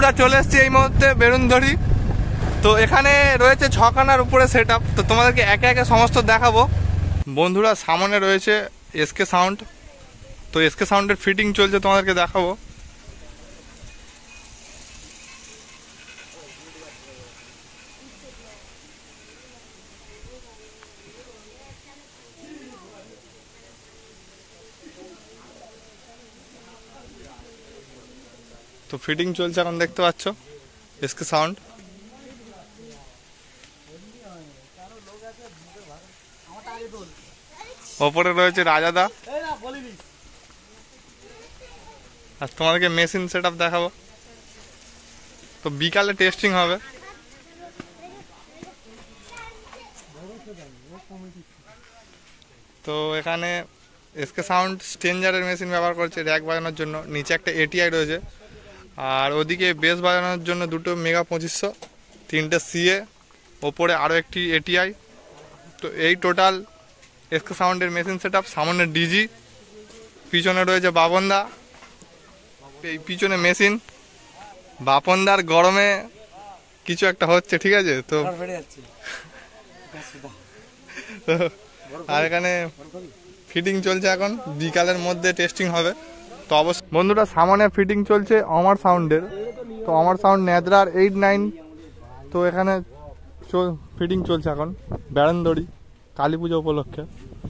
বন্ধুরা চলে এসেছি এই মুহূর্তে বেরুনধরি। তো এখানে রয়েছে 6 খানার উপরে সেট আপ। তো তোমাদেরকে একে একে সমস্ত দেখাবো। বন্ধুরা সামনে রয়েছে এসকে সাউন্ড। তো এসকে সাউন্ডের ফিটিং চলছে, তোমাদেরকে দেখাবো। তো ফিটিং চলছে এখন, দেখতে পাচ্ছ এসকে সাউন্ড। ওপরে রয়েছে রাজাদা। আর তোমাদেরকে মেশিন সেট আপ দেখাবো। তো বিকালে টেস্টিং হবে। তো এখানে এসকে সাউন্ড স্ট্রেঞ্জারের মেশিন ব্যবহার করছে র্যাক বাজানোর জন্য। নিচে একটা এটিআই রয়েছে, আর ওদিকে বেস বাজানোর জন্য দুটো মেগা 2500, 3টে সিএ, ওপরে আরও একটি এটিআই। তো এই টোটাল এসকে সাউন্ডের মেশিন সেট আপ। সামনে ডিজি, পিছনে রয়েছে বাপনদা। এই পিছনে মেশিন। বাপনদার গরমে কিছু একটা হচ্ছে, ঠিক আছে। তো আর এখানে ফিটিং চলছে এখন, বিকালের মধ্যে টেস্টিং হবে। তো অবশ্যই বন্ধুরা সামনে ফিটিং চলছে অমর সাউন্ডের। তো অমর সাউন্ড নেদ্রার 8-9। তো এখানে ফিটিং চলছে এখন বেড়ানদড়ি কালী পুজো উপলক্ষে।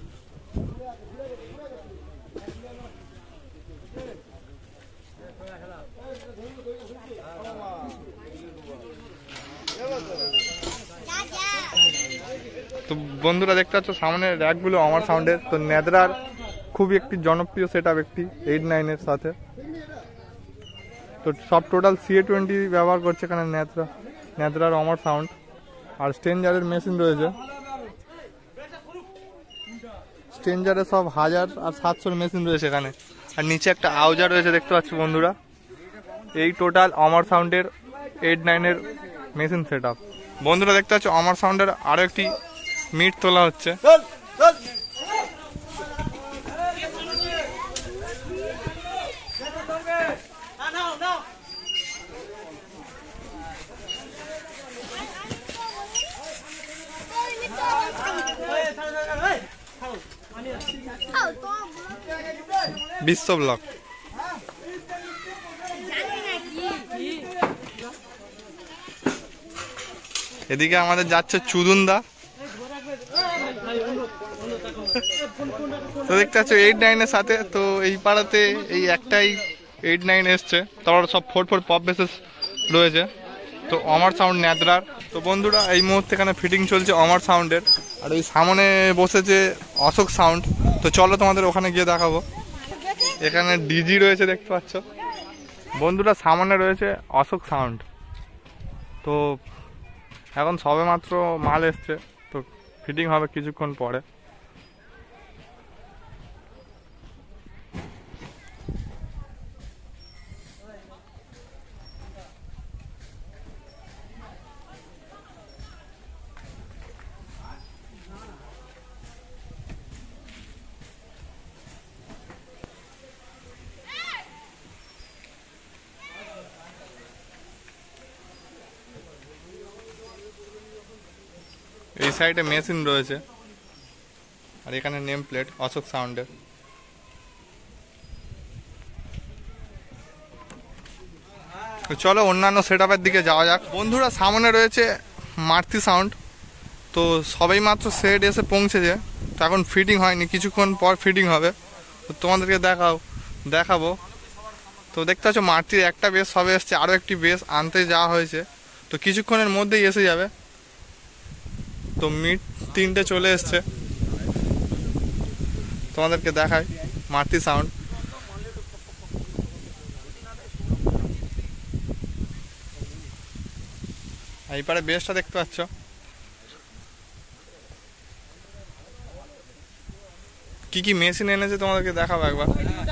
তো বন্ধুরা দেখতে পাচ্ছ সামনে র্যাকগুলো অমর সাউন্ডের। তো নেদ্রার খুবই একটি জনপ্রিয় সেট আপ, একটি 8-9-এর সাথে। তো সব টোটাল CA20 ব্যবহার করছে এখানে নেদ্রার অমর সাউন্ড। আর স্ট্রেঞ্জারের মেশিন রয়েছে। স্ট্রেঞ্জারের সব 1000 আর 700 মেশিন রয়েছে এখানে। আর নিচে একটা আউজার রয়েছে, দেখতে পাচ্ছ বন্ধুরা। এই টোটাল অমর সাউন্ডের 8-9-এর মেশিন সেট আপ। বন্ধুরা দেখতে পাচ্ছ অমর সাউন্ডের আরও একটি মিট তোলা হচ্ছে। বিশ্ব ব্লক। এদিকে আমাদের যাচ্ছে চুদুনদা। তো দেখতে পাচ্ছ 8-9-এর সাথে। তো এই পাড়াতে এই একটাই 8-9 এসছে, তারপর সব 4-4 পপ বেসেস রয়েছে। তো অমর সাউন্ড নেদ্রার। তো বন্ধুরা এই মুহূর্তে এখানে ফিটিং চলছে অমর সাউন্ডের। আর ওই সামনে বসেছে অশোক সাউন্ড। তো চলো তোমাদের ওখানে গিয়ে দেখাবো। এখানে ডিজি রয়েছে, দেখতে পাচ্ছ বন্ধুরা। সামনে রয়েছে অশোক সাউন্ড। তো এখন সবে মাত্র মাল এসছে, তো ফিটিং হবে কিছুক্ষণ পরে। এই সাইডে মেশিন রয়েছে, আর এখানে নেম প্লেট অশোক সাউন্ডের। চলো অন্যান্য সেট আপের দিকে যাওয়া যাক। বন্ধুরা সামনে রয়েছে মারুতি সাউন্ড। তো সবাই মাত্র সেট এসে পৌঁছেছে। তো এখন ফিটিং হয়নি, কিছুক্ষণ পর ফিটিং হবে। তো তোমাদেরকে দেখাবো। তো দেখতে পাচ্ছ মারুতির একটা বেস সবে এসছে, আরও একটি বেস আনতে যাওয়া হয়েছে। তো কিছুক্ষণের মধ্যেই এসে যাবে। তো মিড 3টে চলে এসছে, তোমাদেরকে দেখায় মারুতি সাউন্ড। এই পারে বেসটা দেখতে পাচ্ছ। কি কি মেশিন এনেছে তোমাদেরকে দেখাবো একবার।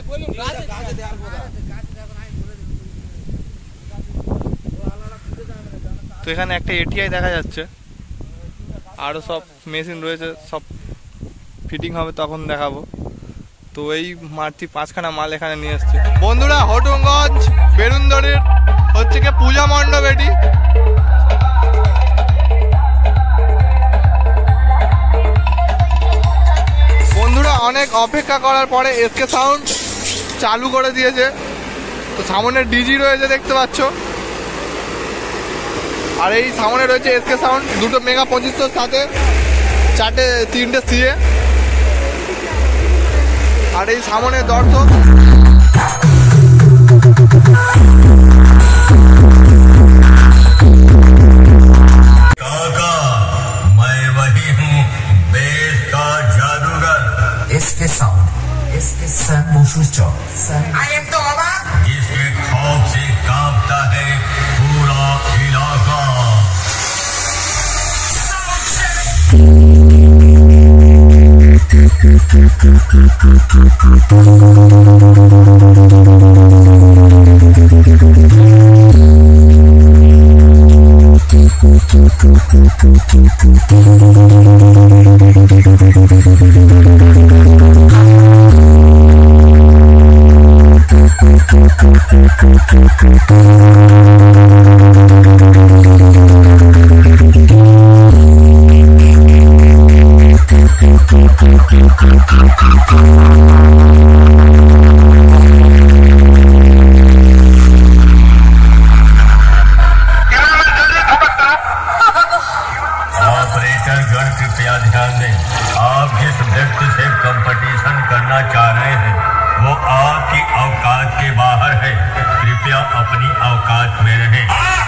তো এখানে একটা এটিআই দেখা যাচ্ছে, আরও সব মেশিন রয়েছে, সব ফিটিং হবে তখন দেখাবো। তো এই মারুতি 5খানা মাল এখানে নিয়ে এসছে বন্ধুরা। হটুগঞ্জ বেরুনধরির হচ্ছে কি পূজা মণ্ডপ এটি। বন্ধুরা অনেক অপেক্ষা করার পরে এসকে সাউন্ড চালু করে দিয়েছে। তো সামনে ডিজি রয়েছে দেখতে পাচ্ছ, আর এই সামনে রয়েছে এসকে সাউন্ড, দুটো মেগা 2500 সাথে 3টে সিএ, আর এই সামনে দর্শক। इसके साउंड, इसके सन मुफुचो आई एम तो अबाक, इसके खौफ से कांपता है पूरा इलाका। अपनी औकात में रहें।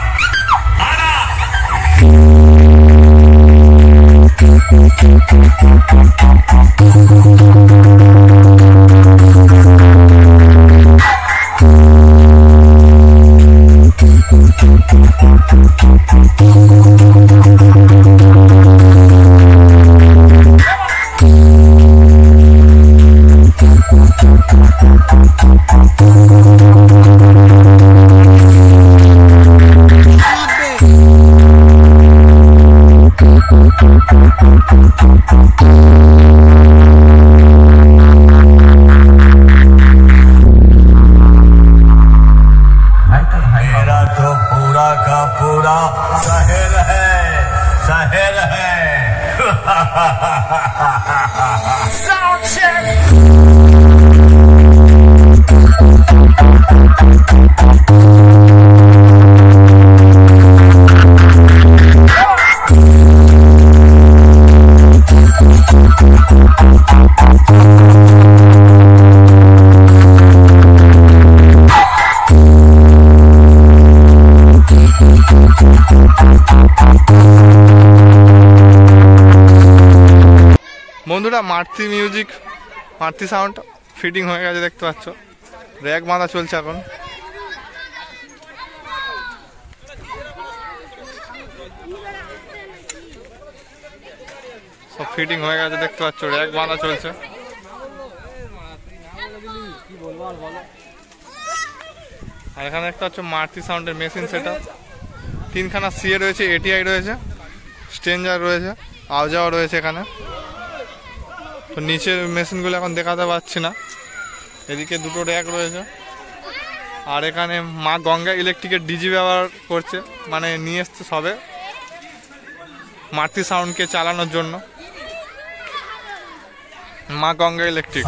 Sound check. বন্ধুরা Maruti music, Maruti sound fitting হয়ে গেছে দেখতে পাচ্ছ, র্যাক বাঁধা চলছে এখন। সব ফিটিং হয়ে গেছে দেখতে পাচ্ছ, র্যাক বাঁধা চলছে। আর এখানে দেখতে পাচ্ছ মারতি সাউন্ডের মেশিন সেটা, 3খানা সিএ রয়েছে, এটিআই রয়েছে, স্ট্রেঞ্জার রয়েছে, আওজাও রয়েছে এখানে। তো নিচের মেশিনগুলো এখন দেখাতে পাচ্ছি না। এদিকে দুটো র্যাক রয়েছে, আর এখানে মা গঙ্গা ইলেকট্রিকের ডিজি ব্যবহার করছে, মানে নিয়ে এসছে সবে মারতি সাউন্ডকে চালানোর জন্য। Maa Ganga electric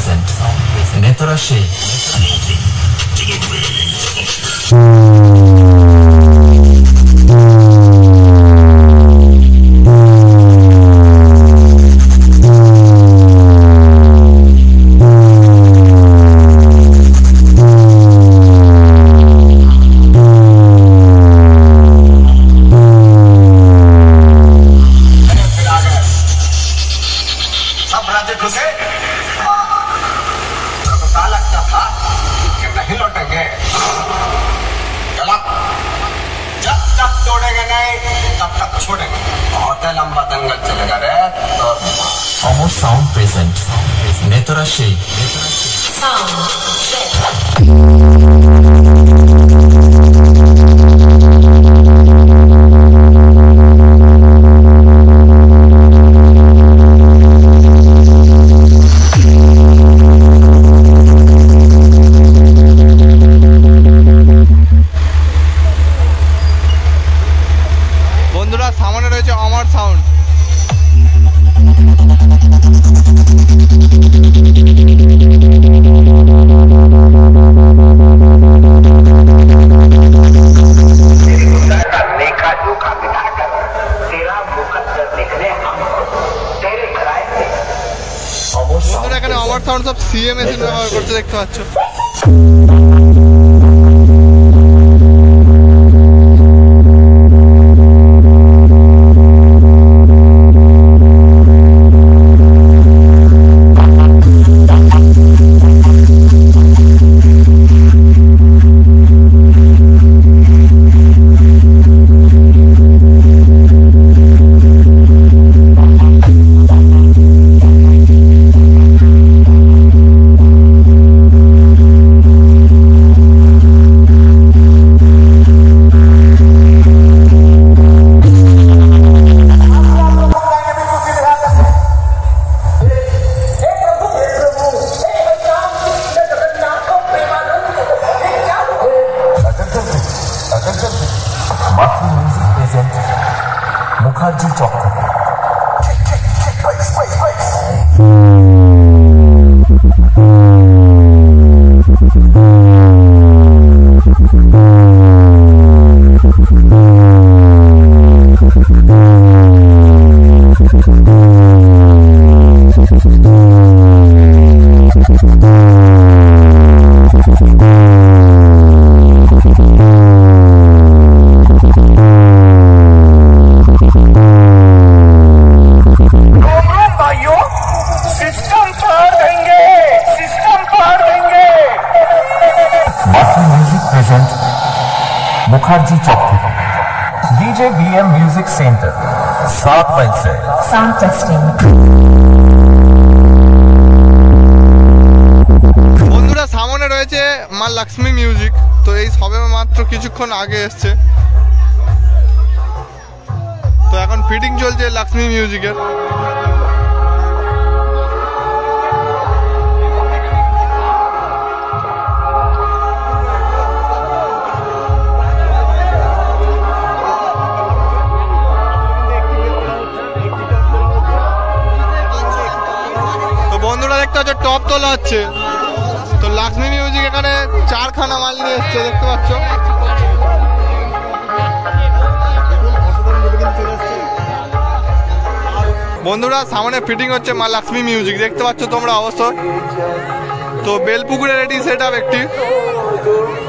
Sound present. Netora Shea. Sound. CA machine ব্যবহার করছে দেখতে পাচ্ছ। মুখার্জি চক্র। Mukherjee Chowk DJ BM music centre 7 mile से साउंड टेस्टिंग। বন্ধুরা সামনে রয়েছে মা লক্ষ্মী মিউজিক, তো এই সবে মাত্র কিছুক্ষণ আগে এসছে, তো এখন ফিটিং চলছে লক্ষ্মী মিউজিকের। বন্ধুরা দেখতে পাচ্ছ টপ তোলা হচ্ছে, তো লক্ষ্মী মিউজিক এখানে 4খানা মাল নিয়ে এসছে দেখতে পাচ্ছ। বন্ধুরা সামনে ফিটিং হচ্ছে মা লক্ষ্মী মিউজিক দেখতে পাচ্ছ তোমরা অবশ্যই। তো বেলপুকুরে রেডি সেট আপ একটি।